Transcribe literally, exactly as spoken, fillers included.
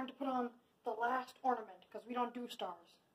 time to put on the last ornament, because we don't do stars.